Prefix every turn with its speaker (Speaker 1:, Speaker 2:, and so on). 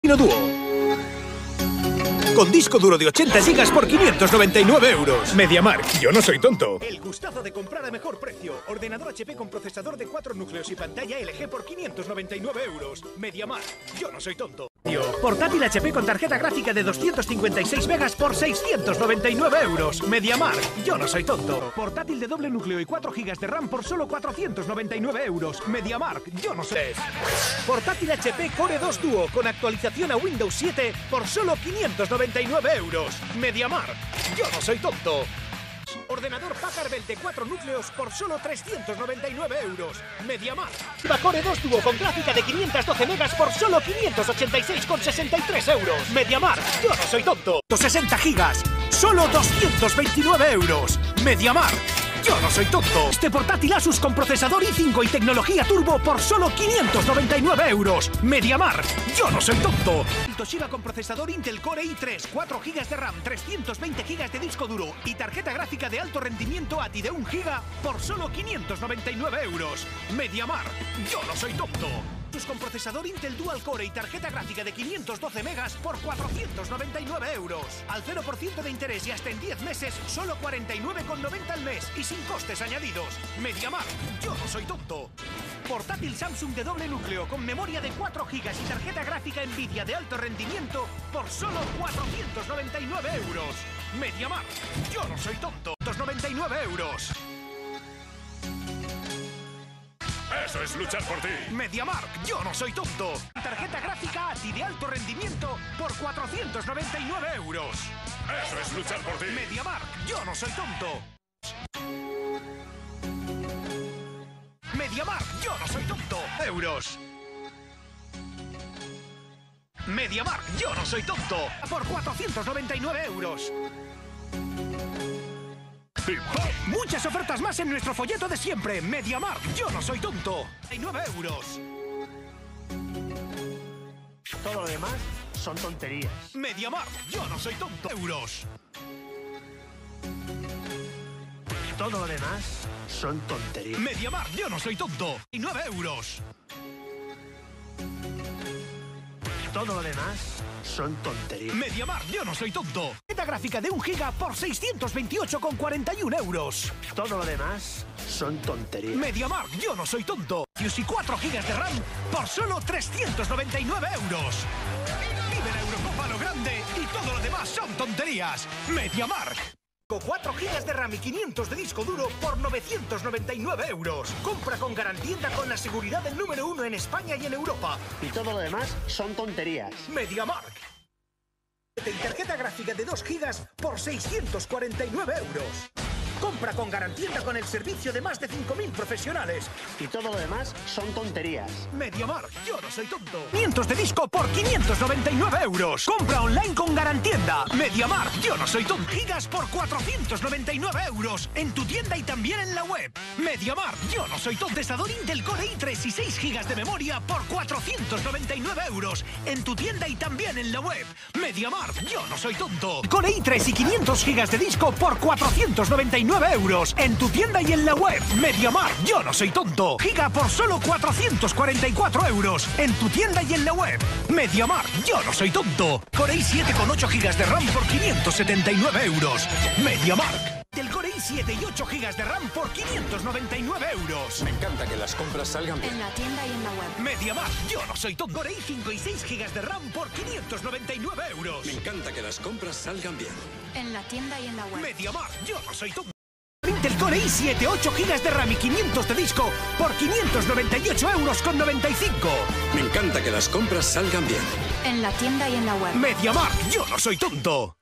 Speaker 1: Dúo. Con disco duro de 80 GB por 599 euros. MediaMarkt, yo no soy tonto.
Speaker 2: El gustazo de comprar a mejor precio. Ordenador HP con procesador de 4 núcleos y pantalla LG por 599 euros. MediaMarkt, yo no soy tonto. Portátil HP con tarjeta gráfica de 256 megas por 699 euros. MediaMarkt, yo no soy tonto. Portátil de doble núcleo y 4 GB de RAM por solo 499 euros. MediaMarkt, yo no sé. Portátil HP Core 2 Duo con actualización a Windows 7 por solo 599 euros. MediaMarkt, yo no soy tonto. Ordenador Packard Bell de 4 núcleos por solo 399 euros. MediaMarkt. Core 2 Duo con gráfica de 512 megas por solo 586,63 euros. MediaMarkt, yo no soy tonto. 60 gigas, solo 229 euros. MediaMarkt, yo no soy tonto. Este portátil Asus con procesador i5 y tecnología turbo por solo 599 euros. MediaMarkt, yo no soy tonto. El Toshiba con procesador Intel Core i3, 4 GB de RAM, 320 GB de disco duro y tarjeta gráfica de alto rendimiento ATI de 1 GB por solo 599 euros. MediaMarkt, yo no soy tonto. Con procesador Intel Dual Core y tarjeta gráfica de 512 megas por 499 euros. Al 0% de interés y hasta en 10 meses, solo 49,90 al mes y sin costes añadidos. MediaMarkt, yo no soy tonto. Portátil Samsung de doble núcleo con memoria de 4 GB y tarjeta gráfica Nvidia de alto rendimiento por solo 499 euros. MediaMarkt, yo no soy tonto. 299 euros.
Speaker 3: ¡Eso es luchar por ti!
Speaker 2: MediaMarkt, yo no soy tonto. Tarjeta gráfica ATI de alto rendimiento por 499 euros.
Speaker 3: ¡Eso es luchar por ti!
Speaker 2: MediaMarkt, yo no soy tonto. MediaMarkt, yo no soy tonto. Euros. MediaMarkt, yo no soy tonto. Por 499 euros. Muchas ofertas más en nuestro folleto de siempre. MediaMarkt, yo no soy tonto. 9 euros.
Speaker 4: Todo lo demás son tonterías.
Speaker 2: MediaMarkt, yo no soy tonto. Euros.
Speaker 4: Todo lo demás son tonterías.
Speaker 2: MediaMarkt, yo no soy tonto. 9 euros.
Speaker 4: Todo lo demás son tonterías.
Speaker 2: MediaMarkt, yo no soy tonto. Tarjeta gráfica de 1 GB por 628,41 euros.
Speaker 4: Todo lo demás son tonterías.
Speaker 2: MediaMarkt, yo no soy tonto. Y 4 GB de RAM por solo 399 euros. Vive la Eurocopa a lo grande y todo lo demás son tonterías. MediaMarkt. 4 GB de RAM y 500 de disco duro por 999 euros. Compra con Garantienda con la seguridad del número 1 en España y en Europa.
Speaker 4: Y todo lo demás son tonterías.
Speaker 2: MediaMarkt. Tarjeta gráfica de 2 GB por 649 euros. Compra con Garantienda con el servicio de más de 5.000 profesionales.
Speaker 4: Y todo lo demás son tonterías.
Speaker 2: MediaMarkt, yo no soy tonto. 500 de disco por 599 euros. Compra online con Garantienda. MediaMarkt, yo no soy tonto. Gigas por 499 euros. En tu tienda y también en la web. MediaMarkt, yo no soy tonto. Procesador Intel Core i3 y 6 GB de memoria por 499 euros. En tu tienda y también en la web. MediaMarkt, yo no soy tonto. Core i3 y 500 GB de disco por 499 euros. En tu tienda y en la web. MediaMarkt, yo no soy tonto. Giga por solo 444 euros. En tu tienda y en la web. MediaMarkt, yo no soy tonto. Core i7 con 8 GB de RAM por 579 euros. MediaMarkt. Del Core i7 y 8 GB de RAM por 599 euros.
Speaker 3: Me encanta que las compras salgan bien.
Speaker 5: En la tienda y en la web.
Speaker 2: MediaMarkt, yo no soy tonto. Core i5 y 6 GB de RAM por 599 euros.
Speaker 3: Me encanta que las compras salgan bien.
Speaker 5: En la tienda y en la web.
Speaker 2: MediaMarkt, yo no soy tonto. Intel Core i7, 8 GB de RAM y 500 de disco por 598,95 euros.
Speaker 3: Me encanta que las compras salgan bien.
Speaker 5: En la tienda y en la web.
Speaker 2: MediaMarkt, yo no soy tonto.